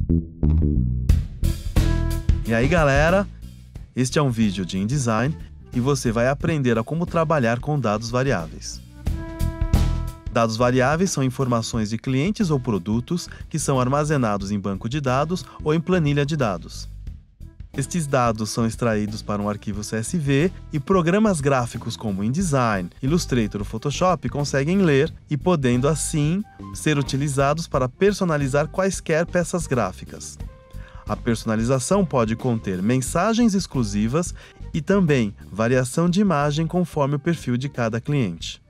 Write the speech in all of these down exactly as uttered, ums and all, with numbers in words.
E aí, galera? Este é um vídeo de InDesign e você vai aprender a como trabalhar com dados variáveis. Dados variáveis são informações de clientes ou produtos que são armazenados em banco de dados ou em planilha de dados. Estes dados são extraídos para um arquivo C S V e programas gráficos como InDesign, Illustrator ou Photoshop conseguem ler e podendo, assim, ser utilizados para personalizar quaisquer peças gráficas. A personalização pode conter mensagens exclusivas e também variação de imagem conforme o perfil de cada cliente.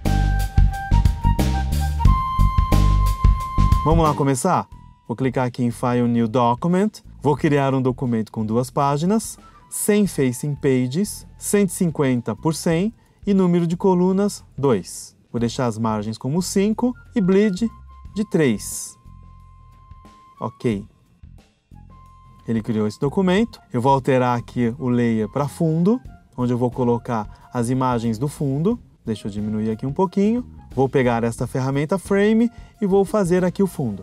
Vamos lá começar? Vou clicar aqui em File New Document. Vou criar um documento com duas páginas, cem facing pages, cento e cinquenta por cem e número de colunas dois. Vou deixar as margens como cinco e bleed de três. Ok. Ele criou esse documento. Eu vou alterar aqui o layer para fundo, onde eu vou colocar as imagens do fundo. Deixa eu diminuir aqui um pouquinho. Vou pegar esta ferramenta Frame e vou fazer aqui o fundo.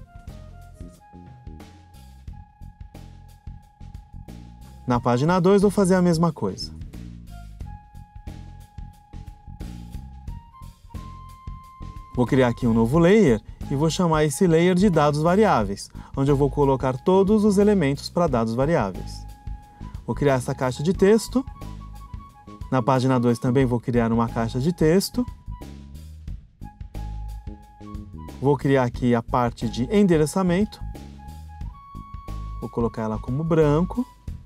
Na página dois, vou fazer a mesma coisa. Vou criar aqui um novo layer e vou chamar esse layer de dados variáveis, onde eu vou colocar todos os elementos para dados variáveis. Vou criar essa caixa de texto. Na página dois também vou criar uma caixa de texto. Vou criar aqui a parte de endereçamento. Vou colocar ela como branco.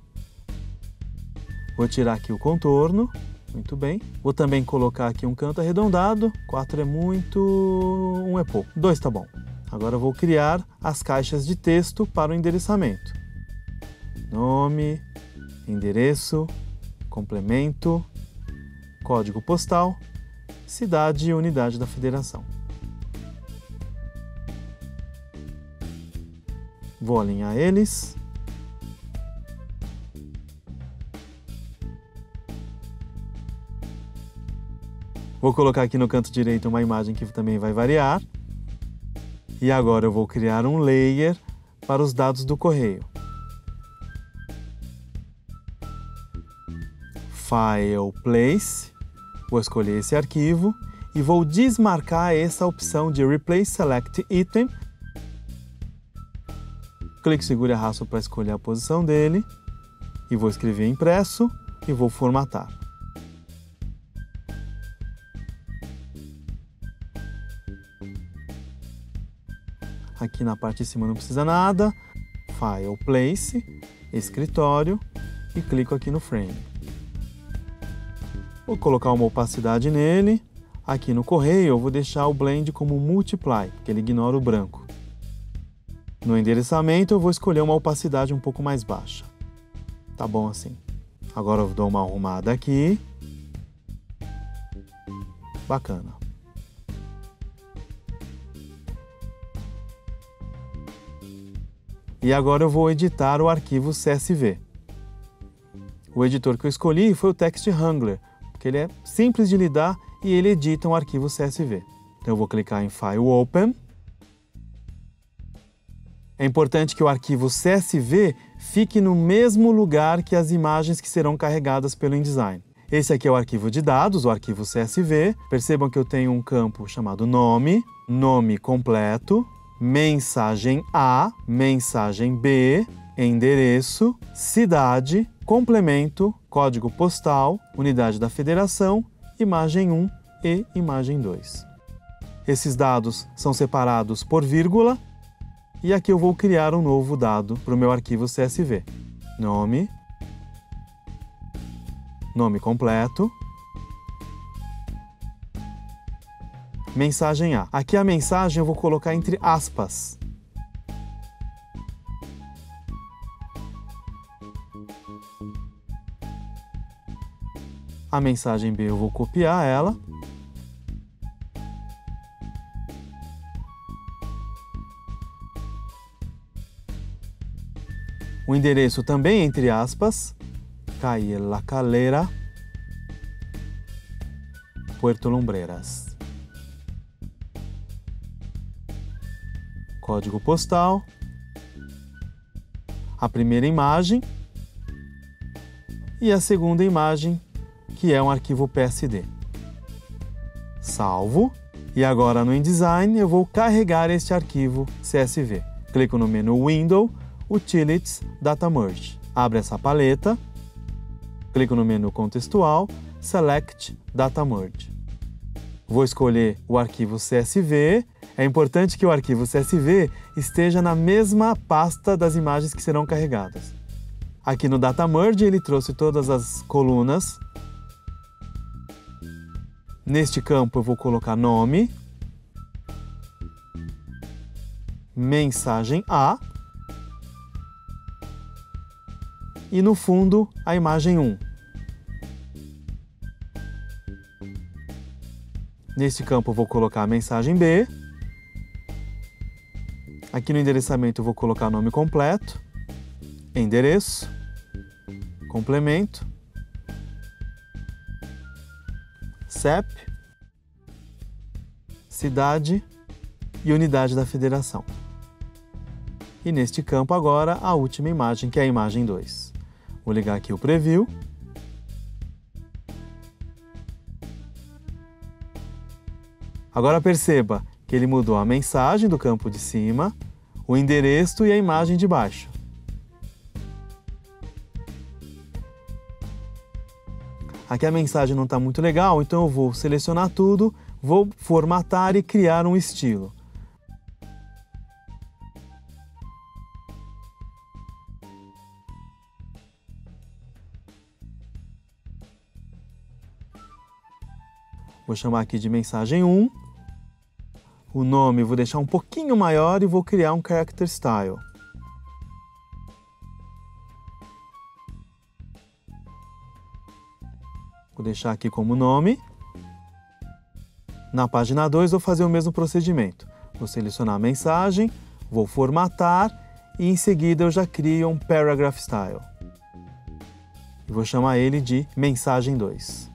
Vou tirar aqui o contorno, muito bem. Vou também colocar aqui um canto arredondado, quatro é muito, um é pouco, dois tá bom. Agora eu vou criar as caixas de texto para o endereçamento. Nome, endereço, complemento, código postal, cidade e unidade da federação. Vou alinhar eles. Vou colocar aqui no canto direito uma imagem que também vai variar. E agora eu vou criar um layer para os dados do correio. File, Place. Vou escolher esse arquivo e vou desmarcar essa opção de Replace Select Item. Clique, segure e arrasto para escolher a posição dele. E vou escrever impresso e vou formatar. Aqui na parte de cima não precisa nada. File, Place, Escritório e clico aqui no Frame. Vou colocar uma opacidade nele. Aqui no correio eu vou deixar o Blend como Multiply, porque ele ignora o branco. No endereçamento eu vou escolher uma opacidade um pouco mais baixa. Tá bom assim. Agora eu dou uma arrumada aqui. Bacana. E agora eu vou editar o arquivo C S V. O editor que eu escolhi foi o Text Wrangler, porque ele é simples de lidar e ele edita um arquivo C S V. Então eu vou clicar em File Open. É importante que o arquivo C S V fique no mesmo lugar que as imagens que serão carregadas pelo InDesign. Esse aqui é o arquivo de dados, o arquivo C S V. Percebam que eu tenho um campo chamado nome, nome completo, mensagem A, mensagem B, endereço, cidade, complemento, código postal, unidade da federação, imagem um e imagem dois. Esses dados são separados por vírgula e aqui eu vou criar um novo dado para o meu arquivo C S V. Nome, nome completo, mensagem A. Aqui a mensagem eu vou colocar entre aspas. A mensagem B eu vou copiar ela. O endereço também entre aspas. Calle La Calera, Puerto Lumbreras. Código postal, a primeira imagem e a segunda imagem, que é um arquivo P S D. Salvo. E agora no InDesign eu vou carregar este arquivo C S V. Clico no menu Window, Utilities, Data Merge. Abre essa paleta. Clico no menu contextual, Select Data Merge. Vou escolher o arquivo C S V. É importante que o arquivo C S V esteja na mesma pasta das imagens que serão carregadas. Aqui no Data Merge ele trouxe todas as colunas. Neste campo eu vou colocar nome, mensagem A e no fundo a imagem um. Neste campo eu vou colocar a mensagem B. Aqui no endereçamento eu vou colocar o nome completo, endereço, complemento, C E P, cidade e unidade da federação. E neste campo agora a última imagem, que é a imagem dois. Vou ligar aqui o Preview. Agora perceba que ele mudou a mensagem do campo de cima, o endereço e a imagem de baixo. Aqui a mensagem não está muito legal, então eu vou selecionar tudo, vou formatar e criar um estilo. Vou chamar aqui de mensagem um. O nome vou deixar um pouquinho maior e vou criar um Character Style. Vou deixar aqui como nome. Na página dois, vou fazer o mesmo procedimento. Vou selecionar a mensagem, vou formatar e em seguida eu já crio um Paragraph Style. E vou chamar ele de mensagem dois.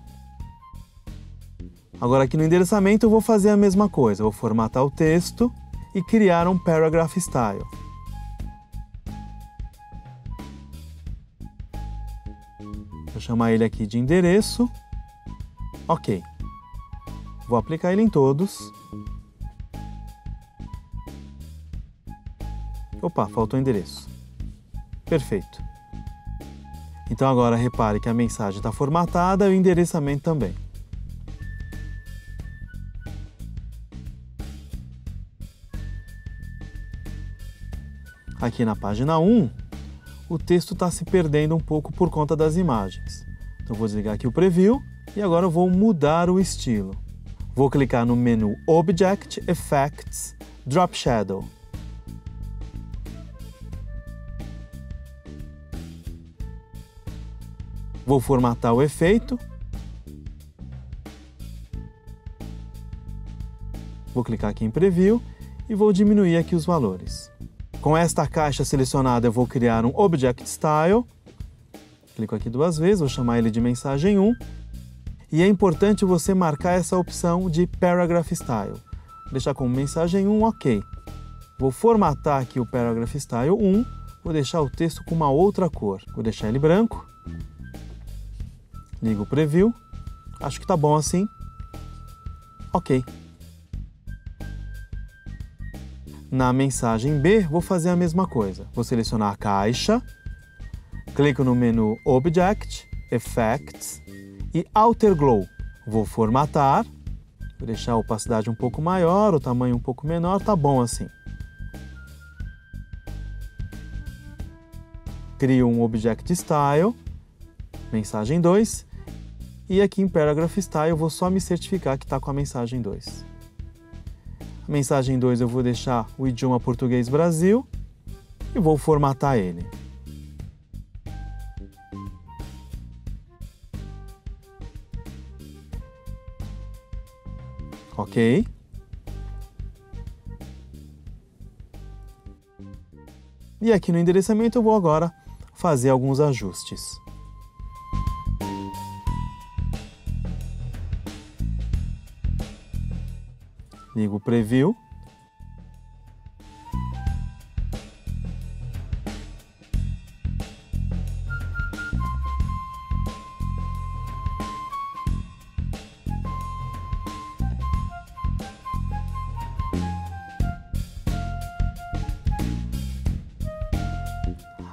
Agora aqui no endereçamento eu vou fazer a mesma coisa. Vou formatar o texto e criar um Paragraph Style. Vou chamar ele aqui de endereço. Ok. Vou aplicar ele em todos. Opa, faltou o endereço. Perfeito. Então agora repare que a mensagem está formatada e o endereçamento também. Aqui na página um, o texto está se perdendo um pouco por conta das imagens. Então vou desligar aqui o Preview e agora eu vou mudar o estilo. Vou clicar no menu Object, Effects, Drop Shadow. Vou formatar o efeito. Vou clicar aqui em Preview e vou diminuir aqui os valores. Com esta caixa selecionada, eu vou criar um Object Style. Clico aqui duas vezes, vou chamar ele de mensagem um. E é importante você marcar essa opção de Paragraph Style. Vou deixar como mensagem um, ok. Vou formatar aqui o Paragraph Style um. Vou deixar o texto com uma outra cor. Vou deixar ele branco. Ligo o Preview. Acho que está bom assim. Ok. Na mensagem B, vou fazer a mesma coisa. Vou selecionar a caixa, clico no menu Object, Effects e Outer Glow. Vou formatar, vou deixar a opacidade um pouco maior, o tamanho um pouco menor, tá bom assim. Crio um Object Style, mensagem dois, e aqui em Paragraph Style eu vou só me certificar que está com a mensagem dois. A mensagem dois eu vou deixar o idioma português Brasil e vou formatar ele. Ok. E aqui no endereçamento eu vou agora fazer alguns ajustes. Ligo o Preview.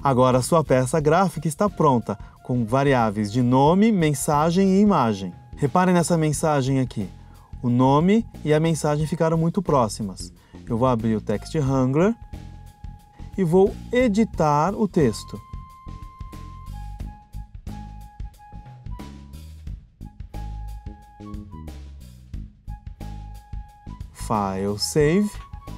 Agora a sua peça gráfica está pronta, com variáveis de nome, mensagem e imagem. Reparem nessa mensagem aqui. O nome e a mensagem ficaram muito próximas. Eu vou abrir o Text Wrangler e vou editar o texto. File Save.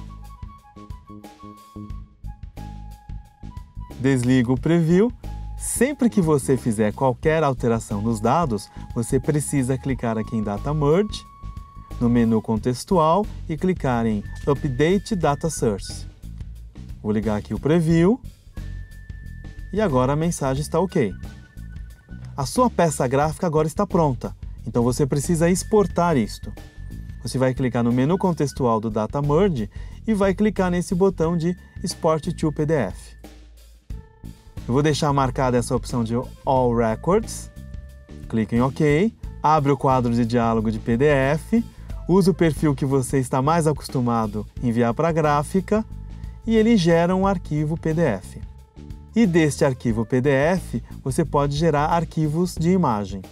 Desligo o Preview. Sempre que você fizer qualquer alteração nos dados, você precisa clicar aqui em Data Merge, no menu contextual, e clicar em Update Data Source. Vou ligar aqui o Preview. E agora a mensagem está ok. A sua peça gráfica agora está pronta, então você precisa exportar isto. Você vai clicar no menu contextual do Data Merge e vai clicar nesse botão de Export to P D F. Eu vou deixar marcada essa opção de All Records. Clique em OK, abre o quadro de diálogo de P D F, use o perfil que você está mais acostumado a enviar para a gráfica e ele gera um arquivo P D F. E deste arquivo P D F, você pode gerar arquivos de imagem.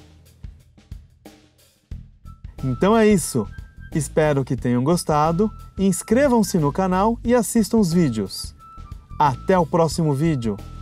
Então é isso. Espero que tenham gostado. Inscrevam-se no canal e assistam os vídeos. Até o próximo vídeo!